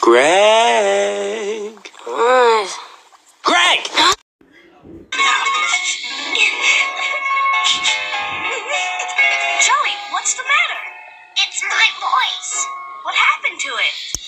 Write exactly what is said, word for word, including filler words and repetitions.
Greg! What? Greg! Jelly, what's the matter? It's my voice. What happened to it?